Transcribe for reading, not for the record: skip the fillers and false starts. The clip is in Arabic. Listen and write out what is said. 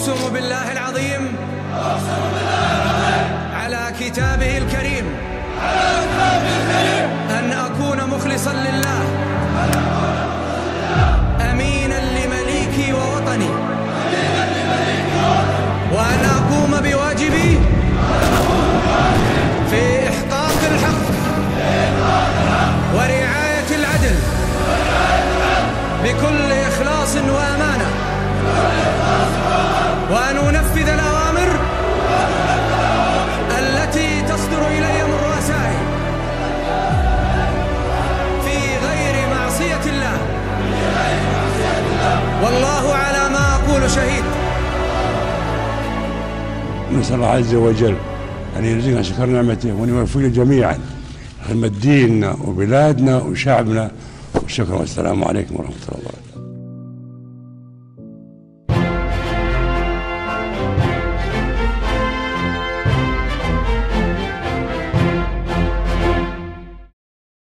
أقسم بالله العظيم على كتابه الكريم أن أكون مخلصا لله أمينا لمليكي ووطني، وأن أقوم بواجبي في إحقاق الحق ورعاية العدل بكل إخلاص وأمانة، وأن أنفذ الأوامر التي تصدر إلي من رؤسائي في غير معصية الله، والله على ما أقول شهيد. نسأل الله عز وجل أن يرزقنا شكر نعمته وأن يوفقنا جميعا خدمة ديننا وبلادنا وشعبنا، والشكر والسلام عليكم ورحمة الله.